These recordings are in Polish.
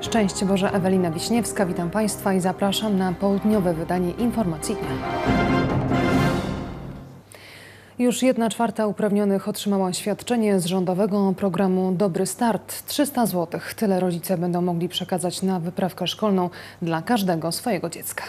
Szczęść Boże, Ewelina Wiśniewska, witam Państwa i zapraszam na południowe wydanie Informacji Dnia. Już 1/4 uprawnionych otrzymała świadczenie z rządowego programu Dobry Start. 300 zł. Tyle rodzice będą mogli przekazać na wyprawkę szkolną dla każdego swojego dziecka.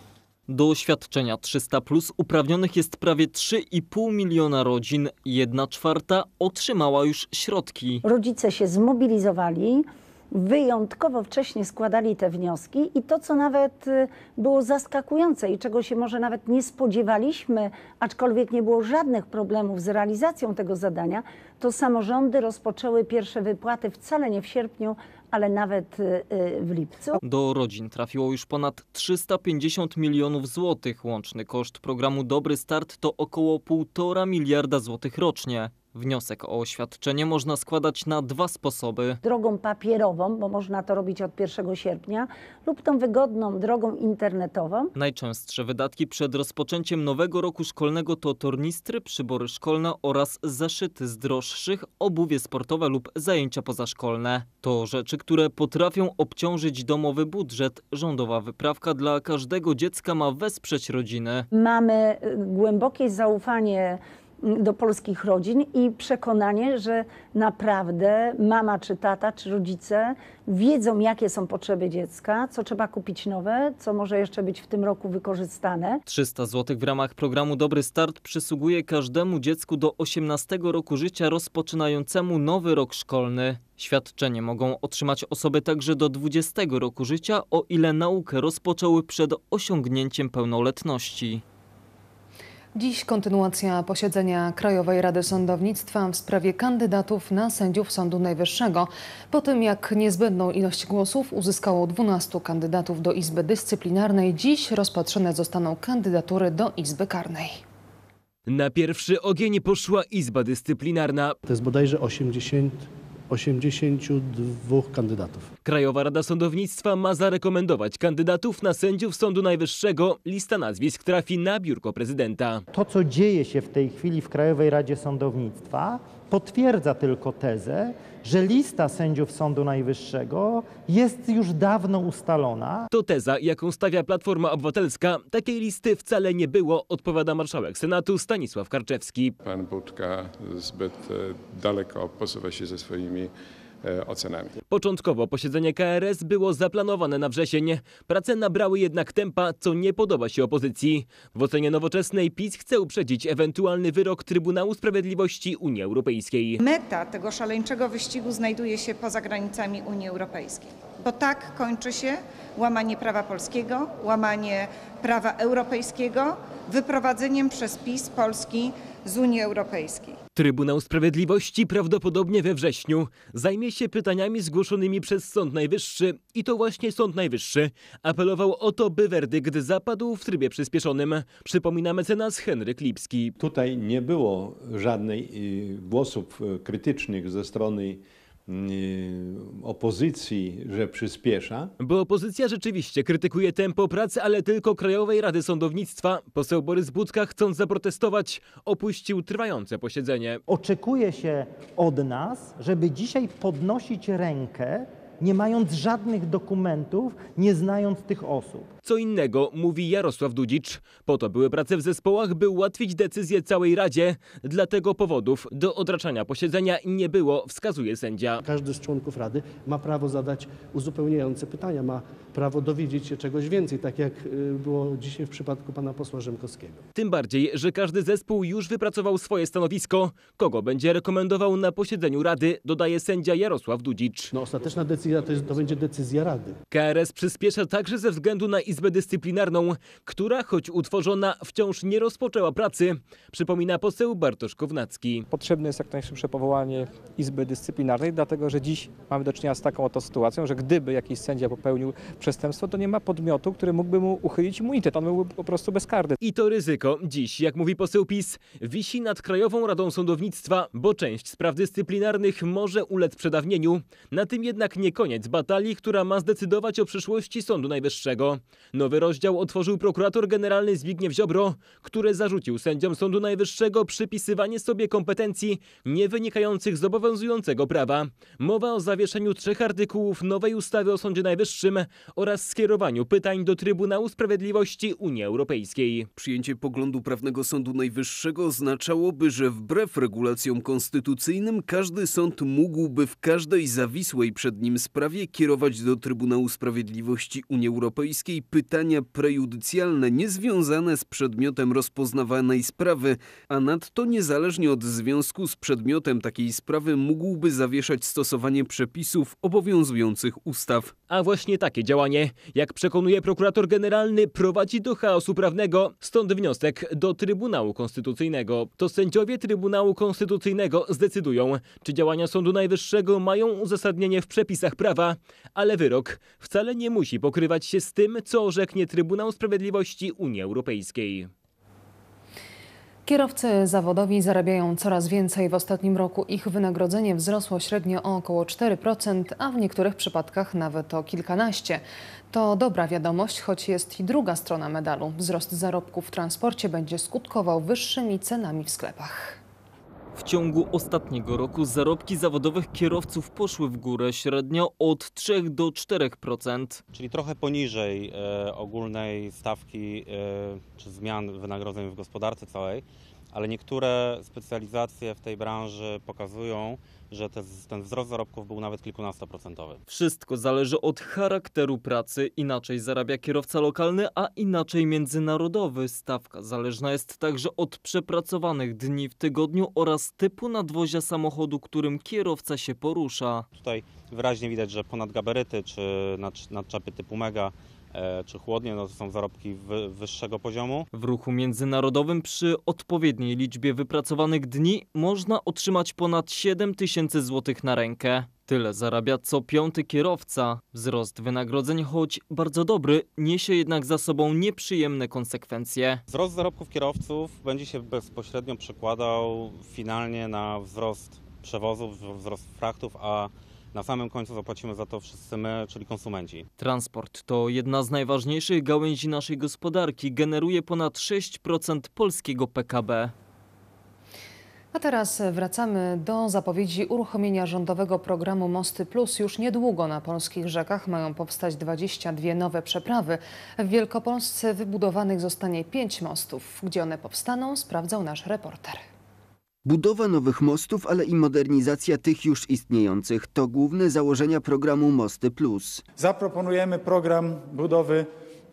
Do świadczenia 300+ uprawnionych jest prawie 3,5 miliona rodzin. 1/4 otrzymała już środki. Rodzice się zmobilizowali, wyjątkowo wcześnie składali te wnioski i to, co nawet było zaskakujące i czego się może nawet nie spodziewaliśmy, aczkolwiek nie było żadnych problemów z realizacją tego zadania, to samorządy rozpoczęły pierwsze wypłaty wcale nie w sierpniu, ale nawet w lipcu. Do rodzin trafiło już ponad 350 milionów złotych. Łączny koszt programu Dobry Start to około 1,5 miliarda złotych rocznie. Wniosek o świadczenie można składać na 2 sposoby. Drogą papierową, bo można to robić od 1 sierpnia, lub tą wygodną drogą internetową. Najczęstsze wydatki przed rozpoczęciem nowego roku szkolnego to tornistry, przybory szkolne oraz zeszyty z droższych, obuwie sportowe lub zajęcia pozaszkolne. To rzeczy, które potrafią obciążyć domowy budżet. Rządowa wyprawka dla każdego dziecka ma wesprzeć rodziny. Mamy głębokie zaufanie do polskich rodzin i przekonanie, że naprawdę mama czy tata czy rodzice wiedzą, jakie są potrzeby dziecka, co trzeba kupić nowe, co może jeszcze być w tym roku wykorzystane. 300 zł w ramach programu Dobry Start przysługuje każdemu dziecku do 18 roku życia rozpoczynającemu nowy rok szkolny. Świadczenie mogą otrzymać osoby także do 20 roku życia, o ile naukę rozpoczęły przed osiągnięciem pełnoletności. Dziś kontynuacja posiedzenia Krajowej Rady Sądownictwa w sprawie kandydatów na sędziów Sądu Najwyższego. Po tym, jak niezbędną ilość głosów uzyskało 12 kandydatów do Izby Dyscyplinarnej, dziś rozpatrzone zostaną kandydatury do Izby Karnej. Na pierwszy ogień poszła Izba Dyscyplinarna. To jest bodajże 82 kandydatów. Krajowa Rada Sądownictwa ma zarekomendować kandydatów na sędziów Sądu Najwyższego. Lista nazwisk trafi na biurko prezydenta. To, co dzieje się w tej chwili w Krajowej Radzie Sądownictwa, potwierdza tylko tezę, że lista sędziów Sądu Najwyższego jest już dawno ustalona. To teza, jaką stawia Platforma Obywatelska. Takiej listy wcale nie było, odpowiada marszałek Senatu Stanisław Karczewski. Pan Budka zbyt daleko posuwa się ze swoimi ocenami. Początkowo posiedzenie KRS było zaplanowane na wrzesień. Prace nabrały jednak tempa, co nie podoba się opozycji. W ocenie Nowoczesnej PiS chce uprzedzić ewentualny wyrok Trybunału Sprawiedliwości Unii Europejskiej. Meta tego szaleńczego wyścigu znajduje się poza granicami Unii Europejskiej. Bo tak kończy się łamanie prawa polskiego, łamanie prawa europejskiego, wyprowadzeniem przez PiS Polski z Unii Europejskiej. Trybunał Sprawiedliwości prawdopodobnie we wrześniu zajmie się pytaniami zgłoszonymi przez Sąd Najwyższy i to właśnie Sąd Najwyższy apelował o to, by werdykt zapadł w trybie przyspieszonym. Przypomina mecenas Henryk Lipski. Tutaj nie było żadnych głosów krytycznych ze strony opozycji, że przyspiesza. Bo opozycja rzeczywiście krytykuje tempo pracy, ale tylko Krajowej Rady Sądownictwa. Poseł Borys Budka, chcąc zaprotestować, opuścił trwające posiedzenie. Oczekuje się od nas, żeby dzisiaj podnosić rękę, nie mając żadnych dokumentów, nie znając tych osób. Co innego mówi Jarosław Dudzicz. Po to były prace w zespołach, by ułatwić decyzję całej Radzie. Dlatego powodów do odraczania posiedzenia nie było, wskazuje sędzia. Każdy z członków Rady ma prawo zadać uzupełniające pytania, ma prawo dowiedzieć się czegoś więcej, tak jak było dzisiaj w przypadku pana posła Rzymkowskiego. Tym bardziej, że każdy zespół już wypracował swoje stanowisko. Kogo będzie rekomendował na posiedzeniu Rady, dodaje sędzia Jarosław Dudzicz. Ostateczna decyzja to będzie decyzja Rady. KRS przyspiesza także ze względu na Izbę Dyscyplinarną, która, choć utworzona, wciąż nie rozpoczęła pracy, przypomina poseł Bartosz Kownacki. Potrzebne jest jak najszybsze powołanie Izby Dyscyplinarnej, dlatego że dziś mamy do czynienia z taką oto sytuacją, że gdyby jakiś sędzia popełnił przestępstwo, to nie ma podmiotu, który mógłby mu uchylić immunitet. On byłby po prostu bezkarny. I to ryzyko dziś, jak mówi poseł PiS, wisi nad Krajową Radą Sądownictwa, bo część spraw dyscyplinarnych może ulec przedawnieniu. Na tym jednak nie koniec batalii, która ma zdecydować o przyszłości Sądu Najwyższego. Nowy rozdział otworzył prokurator generalny Zbigniew Ziobro, który zarzucił sędziom Sądu Najwyższego przypisywanie sobie kompetencji nie wynikających z obowiązującego prawa. Mowa o zawieszeniu 3 artykułów nowej ustawy o Sądzie Najwyższym oraz skierowaniu pytań do Trybunału Sprawiedliwości Unii Europejskiej. Przyjęcie poglądu prawnego Sądu Najwyższego oznaczałoby, że wbrew regulacjom konstytucyjnym każdy sąd mógłby w każdej zawisłej przed nim sprawie kierować do Trybunału Sprawiedliwości Unii Europejskiej pytania prejudycjalne niezwiązane z przedmiotem rozpoznawanej sprawy, a nadto niezależnie od związku z przedmiotem takiej sprawy mógłby zawieszać stosowanie przepisów obowiązujących ustaw. A właśnie takie działanie, jak przekonuje prokurator generalny, prowadzi do chaosu prawnego. Stąd wniosek do Trybunału Konstytucyjnego. To sędziowie Trybunału Konstytucyjnego zdecydują, czy działania Sądu Najwyższego mają uzasadnienie w przepisach prawa, ale wyrok wcale nie musi pokrywać się z tym, co orzeknie Trybunał Sprawiedliwości Unii Europejskiej. Kierowcy zawodowi zarabiają coraz więcej. W ostatnim roku ich wynagrodzenie wzrosło średnio o około 4%, a w niektórych przypadkach nawet o kilkanaście. To dobra wiadomość, choć jest i druga strona medalu. Wzrost zarobków w transporcie będzie skutkował wyższymi cenami w sklepach. W ciągu ostatniego roku zarobki zawodowych kierowców poszły w górę średnio od 3 do 4%. Czyli trochę poniżej ogólnej stawki czy zmian wynagrodzeń w gospodarce całej, ale niektóre specjalizacje w tej branży pokazują, że ten wzrost zarobków był nawet kilkunastoprocentowy. Wszystko zależy od charakteru pracy. Inaczej zarabia kierowca lokalny, a inaczej międzynarodowy. Stawka zależna jest także od przepracowanych dni w tygodniu oraz typu nadwozia samochodu, którym kierowca się porusza. Tutaj wyraźnie widać, że ponad gabaryty czy nadczepy typu mega czy chłodnie, to są zarobki wyższego poziomu. W ruchu międzynarodowym przy odpowiedniej liczbie wypracowanych dni można otrzymać ponad 7 000 złotych na rękę. Tyle zarabia co 5. kierowca. Wzrost wynagrodzeń, choć bardzo dobry, niesie jednak za sobą nieprzyjemne konsekwencje. Wzrost zarobków kierowców będzie się bezpośrednio przekładał finalnie na wzrost przewozów, wzrost frachtów, a na samym końcu zapłacimy za to wszyscy my, czyli konsumenci. Transport to jedna z najważniejszych gałęzi naszej gospodarki. Generuje ponad 6% polskiego PKB. A teraz wracamy do zapowiedzi uruchomienia rządowego programu Mosty Plus. Już niedługo na polskich rzekach mają powstać 22 nowe przeprawy. W Wielkopolsce wybudowanych zostanie 5 mostów. Gdzie one powstaną, sprawdzał nasz reporter. Budowa nowych mostów, ale i modernizacja tych już istniejących to główne założenia programu Mosty Plus. Zaproponujemy program budowy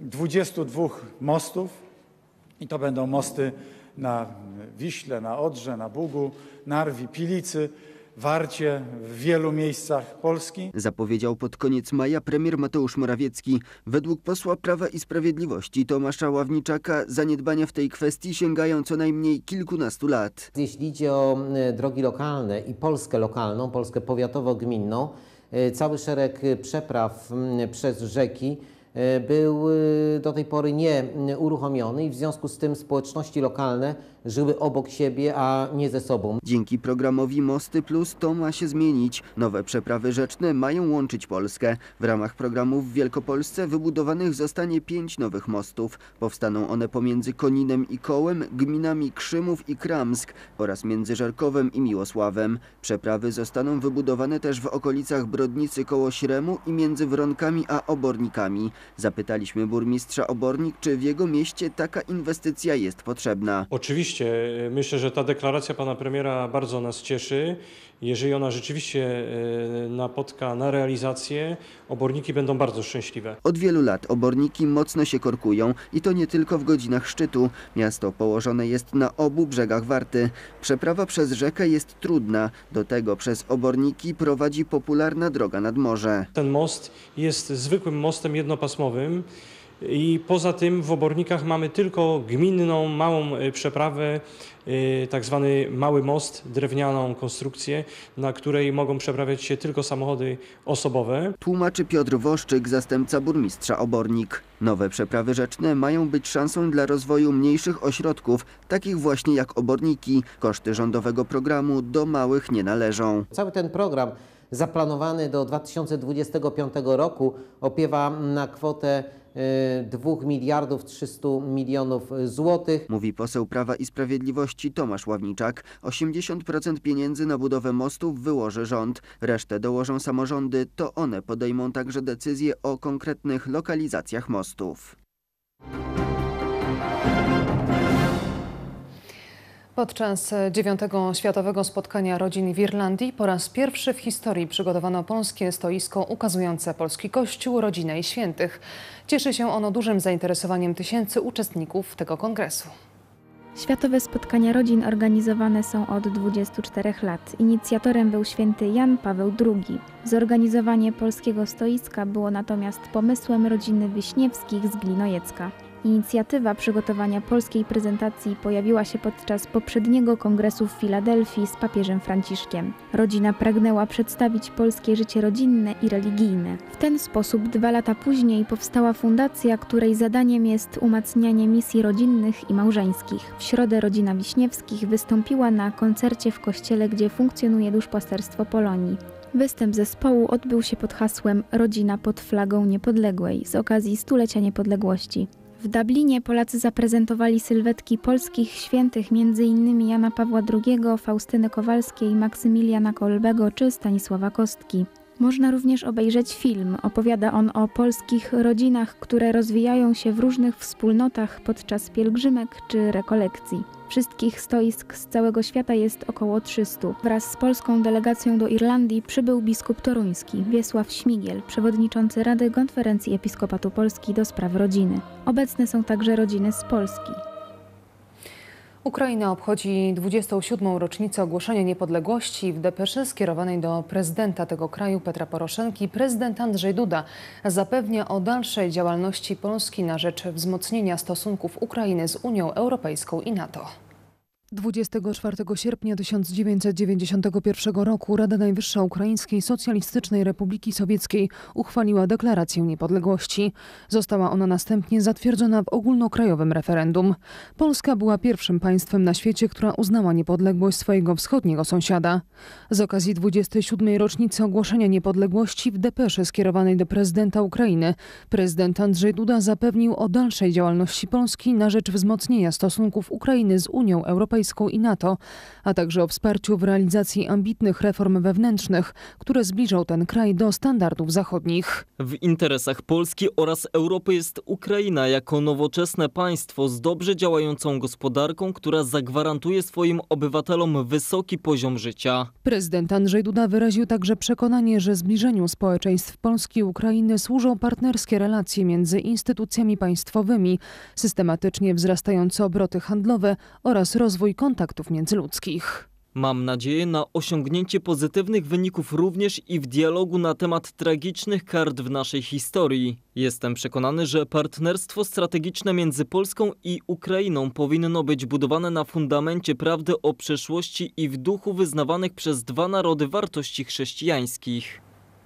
22 mostów i to będą mosty na Wiśle, na Odrze, na Bugu, Narwi, Pilicy, Warcie, w wielu miejscach Polski. Zapowiedział pod koniec maja premier Mateusz Morawiecki. Według posła Prawa i Sprawiedliwości Tomasza Ławniczaka zaniedbania w tej kwestii sięgają co najmniej kilkunastu lat. Jeśli idzie o drogi lokalne i Polskę lokalną, Polskę powiatowo-gminną, cały szereg przepraw przez rzeki był do tej pory nie uruchomiony i w związku z tym społeczności lokalne żyły obok siebie, a nie ze sobą. Dzięki programowi Mosty Plus to ma się zmienić. Nowe przeprawy rzeczne mają łączyć Polskę. W ramach programu w Wielkopolsce wybudowanych zostanie 5 nowych mostów. Powstaną one pomiędzy Koninem i Kołem, gminami Krzymów i Kramsk oraz między Żarkowem i Miłosławem. Przeprawy zostaną wybudowane też w okolicach Brodnicy koło Śremu i między Wronkami a Obornikami. Zapytaliśmy burmistrza Obornik, czy w jego mieście taka inwestycja jest potrzebna. Oczywiście, myślę, że ta deklaracja pana premiera bardzo nas cieszy. Jeżeli ona rzeczywiście napotka na realizację, Oborniki będą bardzo szczęśliwe. Od wielu lat Oborniki mocno się korkują i to nie tylko w godzinach szczytu. Miasto położone jest na obu brzegach Warty. Przeprawa przez rzekę jest trudna. Do tego przez Oborniki prowadzi popularna droga nad morze. Ten most jest zwykłym mostem jednopasmowym. I poza tym w Obornikach mamy tylko gminną, małą przeprawę, tak zwany mały most, drewnianą konstrukcję, na której mogą przeprawiać się tylko samochody osobowe. Tłumaczy Piotr Woszczyk, zastępca burmistrza Obornik. Nowe przeprawy rzeczne mają być szansą dla rozwoju mniejszych ośrodków, takich właśnie jak Oborniki. Koszty rządowego programu do małych nie należą. Cały ten program zaplanowany do 2025 roku opiewa na kwotę 2 miliardów 300 milionów złotych. Mówi poseł Prawa i Sprawiedliwości Tomasz Ławniczak. 80% pieniędzy na budowę mostów wyłoży rząd. Resztę dołożą samorządy. To one podejmą także decyzje o konkretnych lokalizacjach mostów. Podczas 9. Światowego Spotkania Rodzin w Irlandii po raz pierwszy w historii przygotowano polskie stoisko ukazujące polski Kościół, rodzinę i świętych. Cieszy się ono dużym zainteresowaniem tysięcy uczestników tego kongresu. Światowe spotkania rodzin organizowane są od 24 lat. Inicjatorem był święty Jan Paweł II. Zorganizowanie polskiego stoiska było natomiast pomysłem rodziny Wiśniewskich z Glinojecka. Inicjatywa przygotowania polskiej prezentacji pojawiła się podczas poprzedniego kongresu w Filadelfii z papieżem Franciszkiem. Rodzina pragnęła przedstawić polskie życie rodzinne i religijne. W ten sposób 2 lata później powstała fundacja, której zadaniem jest umacnianie misji rodzinnych i małżeńskich. W środę rodzina Wiśniewskich wystąpiła na koncercie w kościele, gdzie funkcjonuje duszpasterstwo Polonii. Występ zespołu odbył się pod hasłem Rodzina pod flagą niepodległej z okazji 100-lecia niepodległości. W Dublinie Polacy zaprezentowali sylwetki polskich świętych, m.in. Jana Pawła II, Faustyny Kowalskiej, Maksymiliana Kolbego czy Stanisława Kostki. Można również obejrzeć film. Opowiada on o polskich rodzinach, które rozwijają się w różnych wspólnotach podczas pielgrzymek czy rekolekcji. Wszystkich stoisk z całego świata jest około 300. Wraz z polską delegacją do Irlandii przybył biskup toruński Wiesław Śmigiel, przewodniczący Rady Konferencji Episkopatu Polski do spraw rodziny. Obecne są także rodziny z Polski. Ukraina obchodzi 27. rocznicę ogłoszenia niepodległości. W depeszy skierowanej do prezydenta tego kraju Petra Poroszenki prezydent Andrzej Duda zapewnia o dalszej działalności Polski na rzecz wzmocnienia stosunków Ukrainy z Unią Europejską i NATO. 24 sierpnia 1991 roku Rada Najwyższa Ukraińskiej Socjalistycznej Republiki Sowieckiej uchwaliła deklarację niepodległości. Została ona następnie zatwierdzona w ogólnokrajowym referendum. Polska była pierwszym państwem na świecie, która uznała niepodległość swojego wschodniego sąsiada. Z okazji 27. rocznicy ogłoszenia niepodległości w depeszy skierowanej do prezydenta Ukrainy prezydent Andrzej Duda zapewnił o dalszej działalności Polski na rzecz wzmocnienia stosunków Ukrainy z Unią Europejską i NATO, a także o wsparciu w realizacji ambitnych reform wewnętrznych, które zbliżą ten kraj do standardów zachodnich. W interesach Polski oraz Europy jest Ukraina jako nowoczesne państwo z dobrze działającą gospodarką, która zagwarantuje swoim obywatelom wysoki poziom życia. Prezydent Andrzej Duda wyraził także przekonanie, że zbliżeniu społeczeństw Polski i Ukrainy służą partnerskie relacje między instytucjami państwowymi, systematycznie wzrastające obroty handlowe oraz rozwój kontaktów międzyludzkich. Mam nadzieję na osiągnięcie pozytywnych wyników również i w dialogu na temat tragicznych kart w naszej historii. Jestem przekonany, że partnerstwo strategiczne między Polską i Ukrainą powinno być budowane na fundamencie prawdy o przeszłości i w duchu wyznawanych przez 2 narody wartości chrześcijańskich.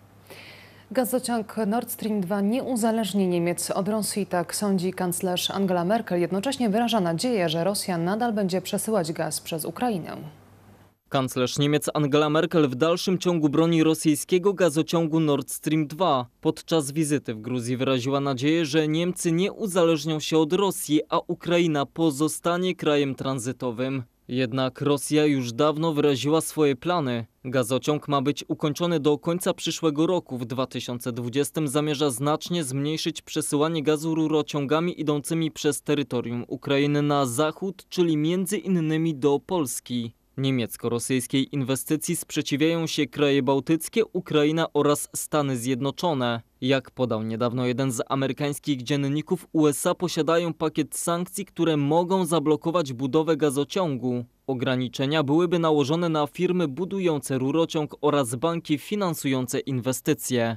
Gazociąg Nord Stream 2 nie uzależni Niemiec od Rosji, tak sądzi kanclerz Angela Merkel. Jednocześnie wyraża nadzieję, że Rosja nadal będzie przesyłać gaz przez Ukrainę. Kanclerz Niemiec Angela Merkel w dalszym ciągu broni rosyjskiego gazociągu Nord Stream 2. Podczas wizyty w Gruzji wyraziła nadzieję, że Niemcy nie uzależnią się od Rosji, a Ukraina pozostanie krajem tranzytowym. Jednak Rosja już dawno wyraziła swoje plany. Gazociąg ma być ukończony do końca przyszłego roku. W 2020 zamierza znacznie zmniejszyć przesyłanie gazu rurociągami idącymi przez terytorium Ukrainy na zachód, czyli między innymi do Polski. Niemiecko-rosyjskiej inwestycji sprzeciwiają się kraje bałtyckie, Ukraina oraz Stany Zjednoczone. Jak podał niedawno jeden z amerykańskich dzienników, USA posiadają pakiet sankcji, które mogą zablokować budowę gazociągu. Ograniczenia byłyby nałożone na firmy budujące rurociąg oraz banki finansujące inwestycje.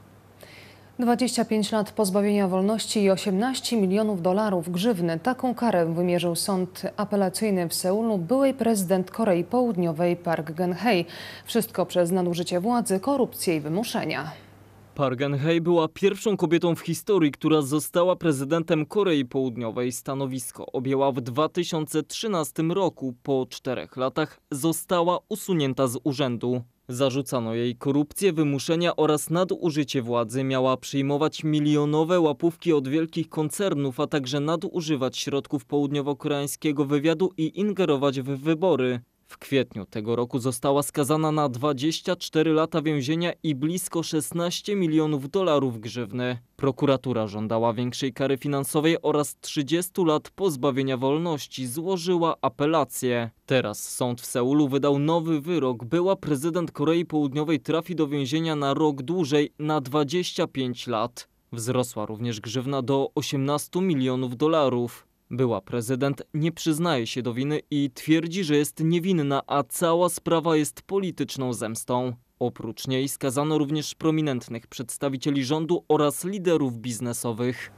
25 lat pozbawienia wolności i 18 milionów dolarów grzywny. Taką karę wymierzył sąd apelacyjny w Seulu byłej prezydent Korei Południowej Park Geun-hye. Wszystko przez nadużycie władzy, korupcję i wymuszenia. Park Geun-hye była pierwszą kobietą w historii, która została prezydentem Korei Południowej. Stanowisko objęła w 2013 roku. Po 4 latach została usunięta z urzędu. Zarzucano jej korupcję, wymuszenia oraz nadużycie władzy. Miała przyjmować milionowe łapówki od wielkich koncernów, a także nadużywać środków południowo-koreańskiego wywiadu i ingerować w wybory. W kwietniu tego roku została skazana na 24 lata więzienia i blisko 16 milionów dolarów grzywny. Prokuratura żądała większej kary finansowej oraz 30 lat pozbawienia wolności. Złożyła apelację. Teraz sąd w Seulu wydał nowy wyrok. Była prezydent Korei Południowej trafi do więzienia na rok dłużej, na 25 lat. Wzrosła również grzywna do 18 milionów dolarów. Była prezydent nie przyznaje się do winy i twierdzi, że jest niewinna, a cała sprawa jest polityczną zemstą. Oprócz niej skazano również prominentnych przedstawicieli rządu oraz liderów biznesowych.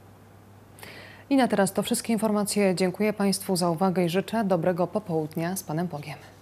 I na teraz to wszystkie informacje. Dziękuję Państwu za uwagę i życzę dobrego popołudnia z Panem Bogiem.